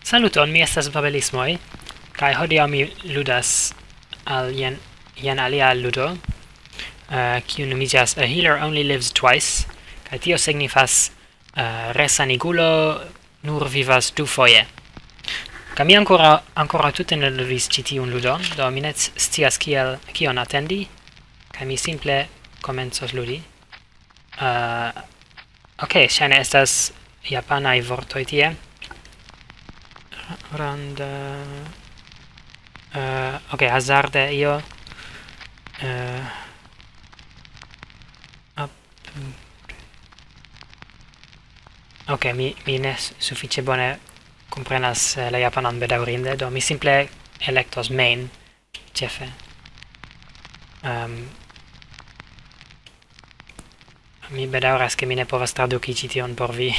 Saluton, mi estas Babelismoj, kaj hodiaŭ mi ludas al jen alia ludo, kiu nomiĝas A Healer Only Lives Twice, kaj tio signifas resanigulo nur vivas dufoje. Kaj mi ancora tute ne ludis ĉi tiun ludon, do mi ne scias kion atendi, kaj mi simple komencos ludi. Ok, ŝajne estas japanaj vortoj tie. Randa... ok, hazarde io... ok, mi ne sufiĉe bone komprenas la japanan bedaŭrinde, do mi simple elektos main ĉefe. Mi bedaŭras, ke mi ne povas traduki ĉi tion por vi.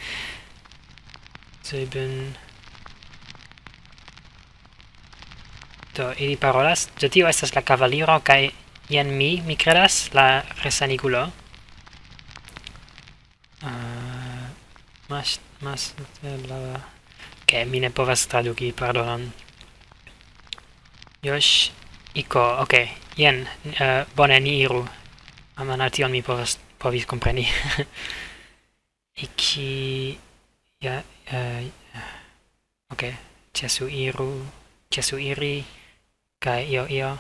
Do, ili parolas, do tio estas la kavaliro, kaj jen mi kredas, la resanigulo. Ok, mi ne povas traduki, pardonon. Yosh, iko, ok, jen, bone ni iru. Amana tion mi povis kompreni. Iki... ja, ok, ĉesu iri, kaj io.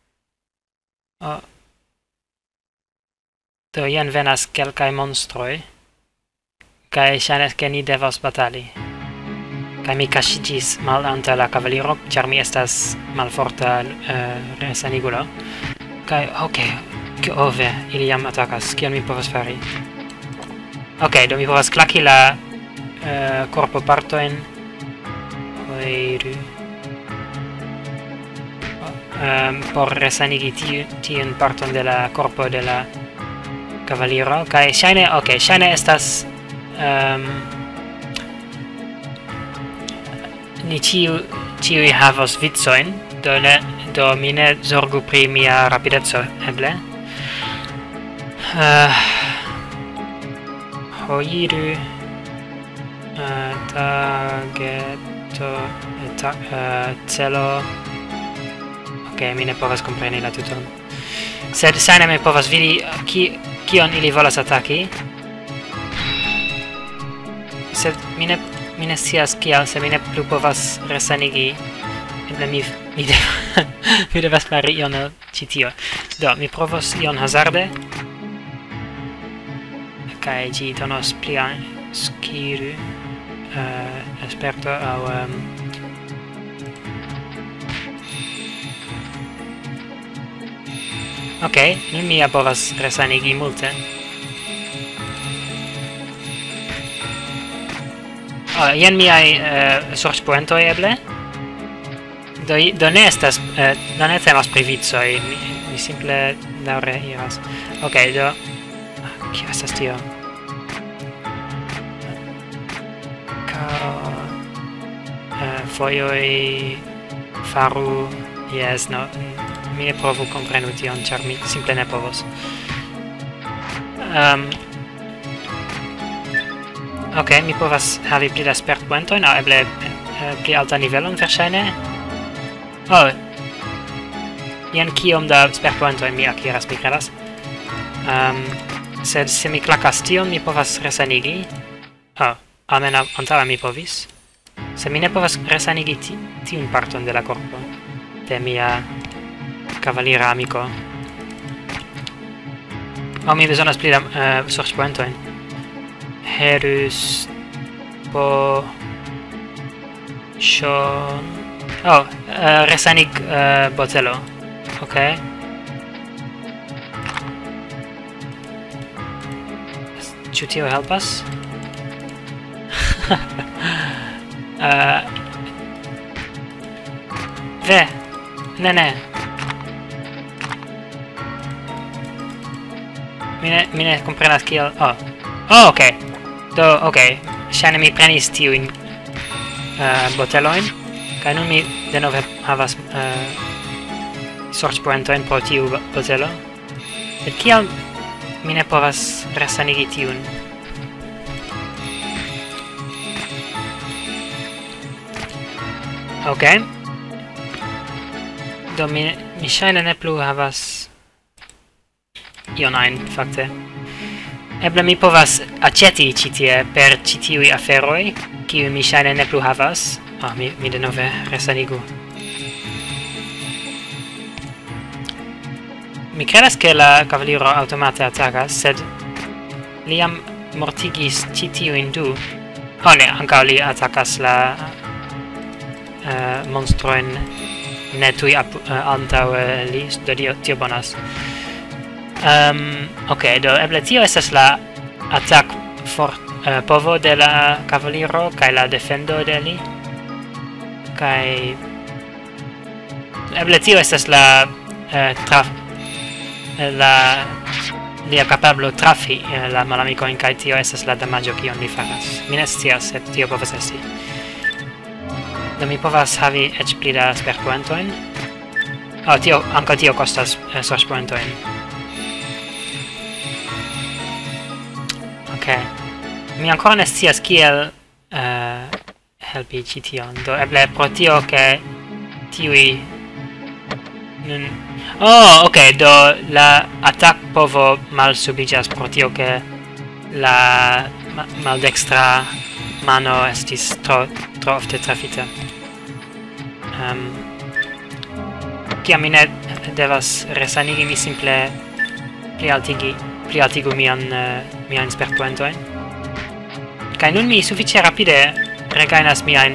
Do jen venas kelkaj monstroj, kaj ŝajnas ke ni devas batali. Kaj mi kaŝiĝis malantaŭ la kavaliro, ĉar mi estas malforta resanigulo. Kaj, ok, ve, ili jam atakas, kion mi povas fari? Ok, do mi povas klaki la korpopartojn. Por resanigi tiun parton de la korpo de la kavaliro, kaj ŝajne estas ni ĉiuj havos vicojn, do mi ne zorgu pri mia rapideco, eble. Hoiru tageto celo. Ok, mi ne povas kompreni la tuton. Sed ŝajne mi povas vidi kion ili volas ataki. Sed mi ne scias kial, se mi ne plu povas resanigi. Eble mi devas fari ion el ĉi tio. Do, mi provos ion hazarde. Kaj ĝi donos plian skill esperto aŭ ok, nun mi ja povas resanigi multe. Jen miaj sorĉpoentoj eble. Do ne estas, do ne temas pri vicoj, mi simple daŭre iras. Ok, do... kio estas tio? Fojoj faru... Yes, no... mi ne provu komprenu tion, ĉar mi simple ne povos. Ok, mi povas havi pli da spertpoentojn, aŭ eble pli alta nivelon, verŝajne. Jen kiom da spertpoentojn mi akiras, mi kredas. Sed se mi klakas tion, mi povas resanigi. Almenaŭ antaŭe mi povis. Se mi ne povas resanigi tiun parton de la korpo de mia cavalira amico. Mi bezonas pli da sorĉpoentojn. Herus po shon. Resanig botelo. Ok. Ĉu tio helpas? Ve! Ne. Mi ne komprenas kiel... ok. Do, ok. Ŝajne mi prenis tiujn botelojn, kaj nun mi denove havas sorĉpoentojn pro tiu botelo. Sed kial mi ne povas resanigi tiun? Ok. Do mi ŝajne ne plu havas ion ajn fakte. Eble mi povas aĉeti ĉi tie per ĉi tiuj aferoj, kiuj mi ŝajne ne plu havas. Mi denove resanigu. Mi credas ke la kavaliro aŭtomate atakas, sed li jam mortigis ĉi tiujn du. Ne, ankaŭ li atakas la monstrojn ne tuj antaŭ li, do tio bonas. Ok, do eble tio estas la atak povo de la kavaliro kaj la defendo de li. Kaj eble tio estas la lia kapablo trafi la malamikojn kaj tio estas la damaĝo kion li faras. Mi ne scias, sed tio povas esti. Do mi povas havi eĉ pli da sperpoentojn. Ankaŭ tio kostas sorĉpoentojn. Ok. Mi ankoraŭ ne scias kiel helpi ĉi tion. Do eble pro tio ke tiuj nun... ok, do la atak povo malsubiĝas pro tio ke la maldekstra mano estis tro ofte trafita. Kiam mi ne devas resanigi, mi simple plialtigu miajn sperpoentojn. Kaj nun mi sufiĉe rapide regajnas miajn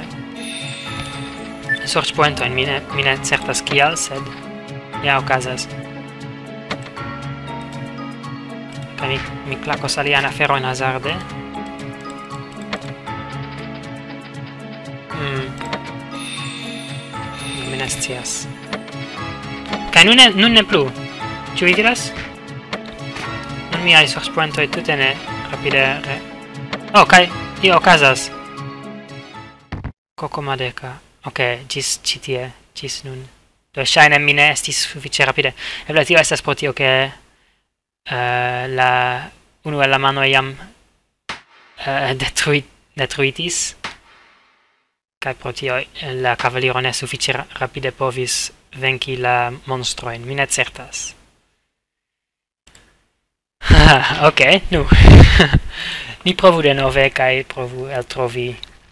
sorĉpoentojn. Mi ne certas kial, sed ja okazas. Kaj mi klakos alian aferojn hazarde. Mi ne scias. Kaj nun ne plu. Ĉu vi diras? Nun miaj sorĉpoentoj tute ne rapide kaj io okazas. Kokomadeka. Ok, ĝis ĉi tie, ĝis nun. Do ŝajne mi ne estis sufiĉe rapide. Eble tio estas pro tio ke unu el la manoj jam detruitis. Kaj pro tio la kavaliro ne sufiĉe rapide povis venki la monstrojn. Mi ne certas. Ok, nu. Ni provu denove kaj provu eltrovi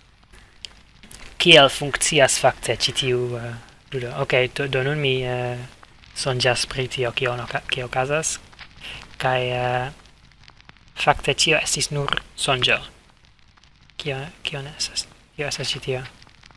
kiel funkcias fakte ĉi tiu ludo. Ok, do nun mi sonĝas pri tio kio okazas. Kaj fakte ĉio estis nur sonĝo. Kio estas? Kio estas ĉi tio?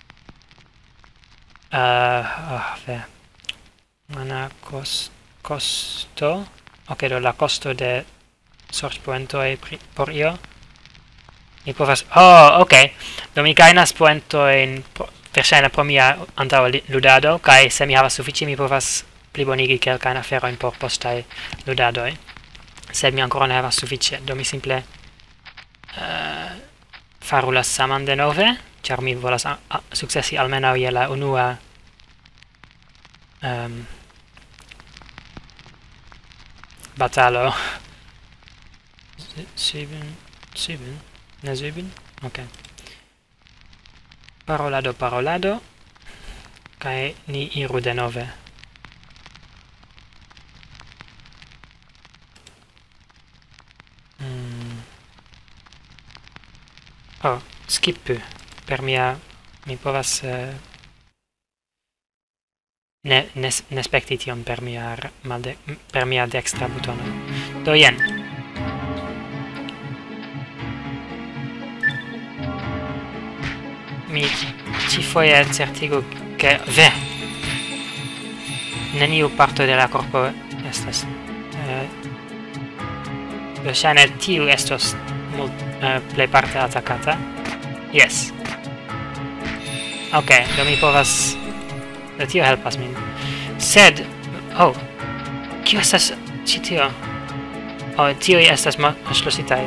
Mana kosto. Ok, do la kosto de sorĉpoentoj por io. Mi povas... ok. Do mi gajnas poentojn verŝajne pro mia antaŭa ludado, kaj se mi havas sufiĉe mi povas plibonigi kelkajn aferojn por postaj ludadoj. Sed mi ankoraŭ ne havas sufiĉe, do mi simple faru la saman denove, ĉar mi volas sukcesi almenaŭ je la unua batalo. 7? Ne 7? Ok. Parolado. Kaj ni iru denove. Skip per mia... Mi povas... ne spekti tion per mia dekstra butono. Do jen. Mi ĉifoje certigu ke neniu parto de la korpo estas verŝajne tiu estos plejparte atakata. Yes. Ok, do mi povas... Do tio helpas min. Sed... Kio estas ĉi tio? Tiuj estas ŝlositaj.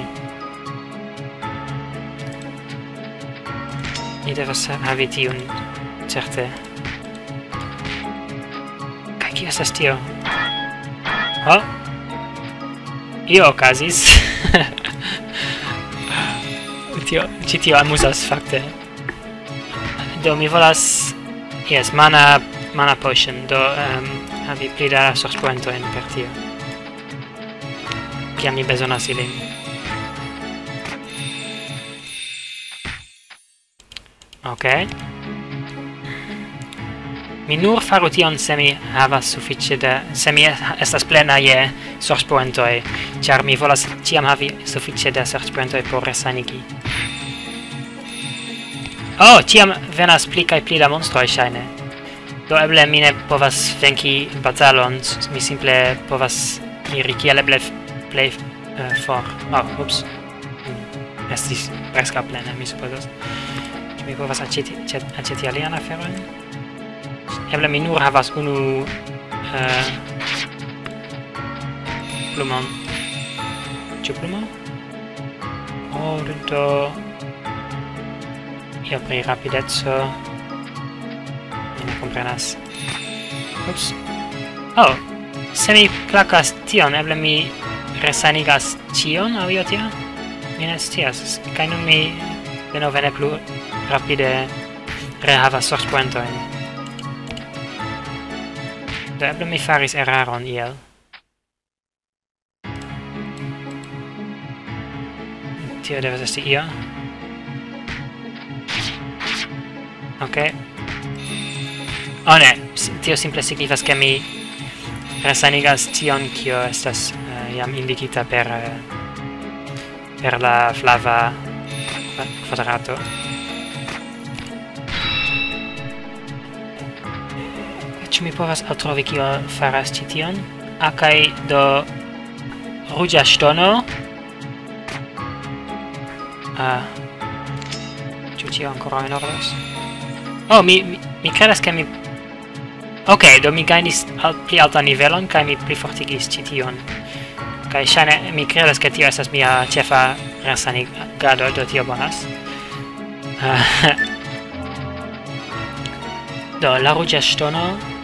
Mi devas havi tiun, certe. Kaj kio estas tio? Io okazis. Ĉi tio amuzas fakte. do mi volas... Yes, mana potion, do havi pli da sorspoentojn per tio. Kiam mi bezonas ilin. Ok. Mi nur faru tion se mi havas sufiĉe da... se mi estas plena je sorspoentoj, ĉar mi volas ĉiam havi sufiĉe da sorspoentoj por resanigi. Oh, ĉiam venas pli kaj pli da monstroj ŝajne. Do eble mi ne povas venki batalon, mi simple povas iri kiel eble plej for. Oh, ups. Estis preskaŭ plena, mi supozas. Ĉu mi povas aĉeti alian aferon? Eble mi nur havas unu plumon. Ĉu plumo? Oh, do... Io pri rapideco... Mi ne komprenas. Ups. Oh! Se mi klakas tion, eble mi resanigas ĉion aŭ io tia? Mi ne scias. Kaj nun mi denove ne plu rapide rehavas sorspoentojn. Do eble mi faris eraron iel. Tio devas esti io. Ok. Oh ne, tio simple signifas ke mi resanigas tion kio estas jam indikita per la flava kvadrato. Ĉu mi povas eltrovi kio faras ĉi tion? Kaj do ruĝa ŝtono. Ĉu ĉio ankoraŭ en ordos? Oh, mi credas ke mi... Ok, do mi gajnis pli altan nivelon, kaj mi plifortigis ĉi tion. Kaj ŝajne mi credas ke tio estas mia ĉefa resanigado, do tio bonas. Do, la ruĝa ŝtono...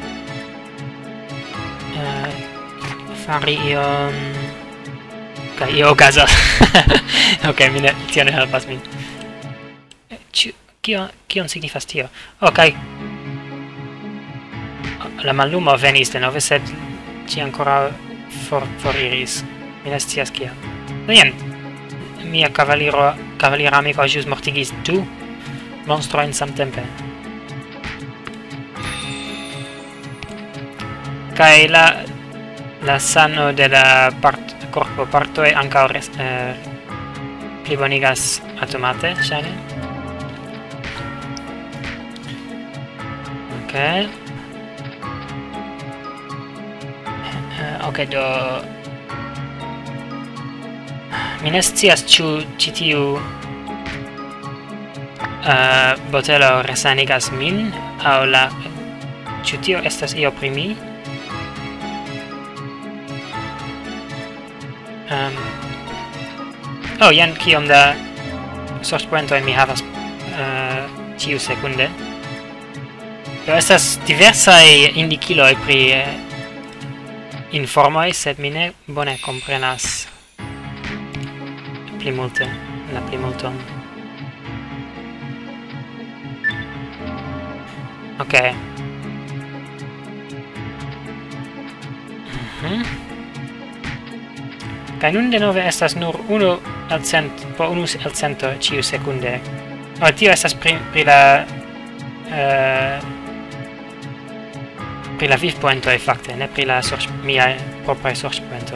fari ion... Kaj io okazas. Ok, tio ne helpas min. Kion signifas tio? Ok. La mallumo venis denove, sed ĝi ankoraŭ foriris. Mi ne scias kial. Do jen, mia kavalira amiko ĵus mortigis 2 monstrojn samtempe. Kaj la sano de la korpo partoj ankaŭ plibonigas automate, ŝajne. Okay. Ok, do... Mi ne scias ĉu ĉi tiu botelo resanigas min, aŭ la... Ĉu tio estas io pri mi? Oh, jen kiom da sorspoentojn mi havas ĉiu sekunde. Do estas diversaj indikiloj pri informoj, sed mi ne bone komprenas la plimulton. Ok. Kaj nun denove estas nur unu elcento ĉiu sekunde. Oh, tio estas pri la vivpoentoj fakte, ne pri la miaj propraj sorspoentoj.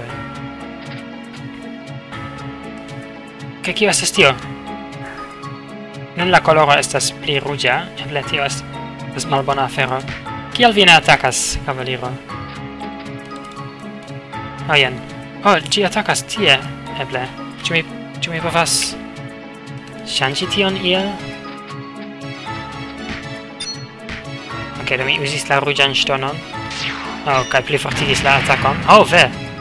Kaj kio estas tio? Nun la koloro estas pli ruĝa, eble tio estas malbona afero. Kial vi ne atakas, kavaliro? Oh, jen. Oh, ĝi atakas tie, eble. Ĉu mi povas ŝanĝi tion iel? Ok, do mi uzis la ruĝan ŝtonon. Oh, kaj plifortigis la atakon. Oh, ve!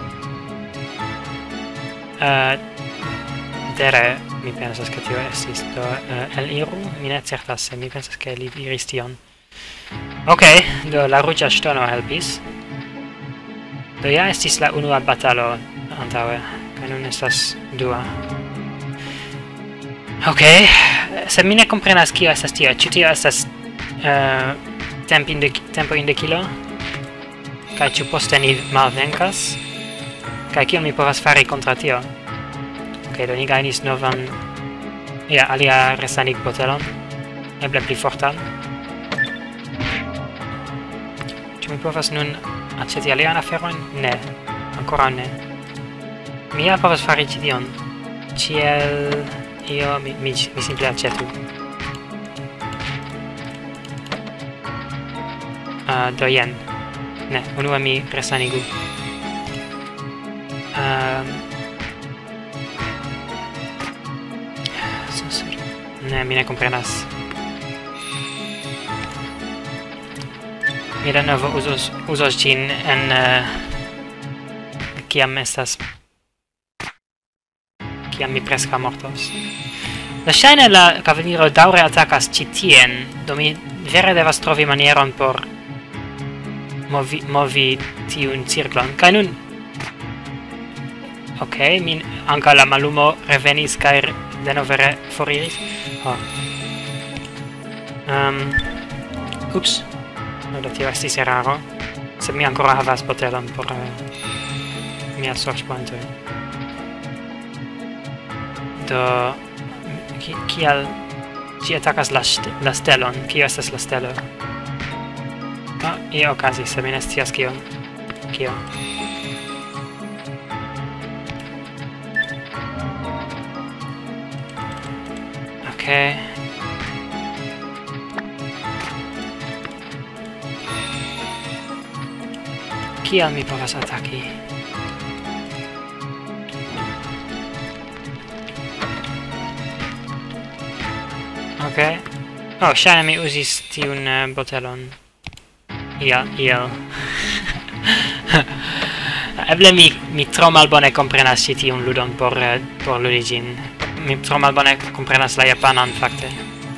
Dere, mi pensas ke tio estis. Do, eliru? Mi ne certas, mi pensas ke li diris tion. Ok, do la ruĝa ŝtono helpis. Do ja estis la unua batalo antaŭe, kaj nun estas dua. Ok, sed mi ne komprenas kio estas tio. Ĉu tio estas tempo indikilo. Kaj ĉu poste ni malvenkas? Kaj kion mi povas fari kontraŭ tio? Ok, do ni gajnis novan... Ja, alia resanig-botelon. Eble pli fortan. Ĉu mi povas nun aĉeti alian aferojn? Ne. Ankoraŭ ne. Mi ja povas fari ĉi tion. Ĉiel... io mi simple aĉetu. Do jen. Ne, unue mi resanigu. Ne, mi ne komprenas. Mi denove uzos ĝin en... kiam mi preskaŭ mortos. Ŝajne la kavaliro daŭre atakas ĉi tien, do mi vere devas trovi manieron por movi tiun cirklon. Kaj nun... Ok, ankaŭ la mallumo revenis kaj denove foriris. Ups. No, do tio estis eraro. Sed mi ancora havas botelon por mia sorĉpointoj. Do... kial ĝi atakas la stelon? Kio estas la stelo? Io okazis, sed mi ne scias kio. Kio? Okay. Kial mi povas ataki? Okay. Oh, ŝajne mi uzis tiun botelon. Iel. Eble mi tro malbone komprenas ĉi tiun ludon por ludi ĝin. Mi tro malbone komprenas la japanan, fakte.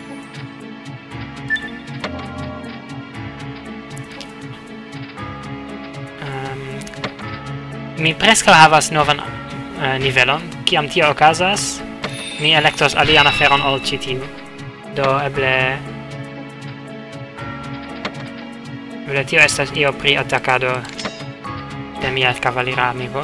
Mi preskaŭ havas novan nivelon. Kiam tio okazas, mi elektos alian aferon ol ĉi tiu. Do eble tio estas io pri atakado de mia kavalira amigo.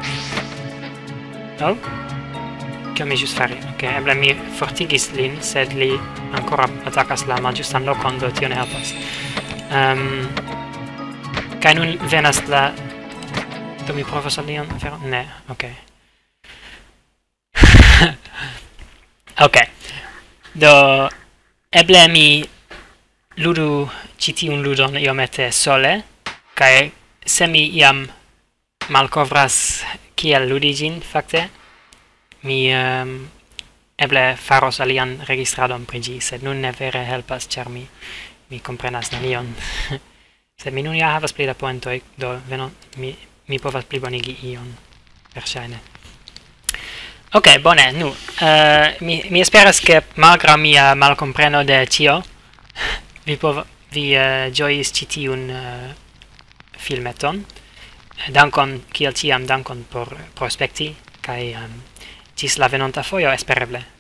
Oh? Kio mi ĵus fari? Ok, eble mi fortigis lin, sed li ancora atakas la malĝustan lokon, do tio ne helpas. Kaj nun venas la... Do mi provos alian aferon? Ne, ok. Ok. Do... eble mi ludu ĉi tiun ludon iomete sole, kaj se mi iam malkovras kiel ludi ĝin, fakte, mi eble faros alian registradon pri ĝi, sed nun ne vere helpas, ĉar mi komprenas nenion. Sed mi nun ja havas pli da poentoj, do mi povas plibonigi ion, verŝajne. Ok, bone, nu, mi esperas ke malgraŭ mia malkompreno de ĉio, vi ĝojis ĉi tiun filmeton. Dankon, kiel ĉiam, dankon por spekti, kaj ĝis la venonta fojo, espereble.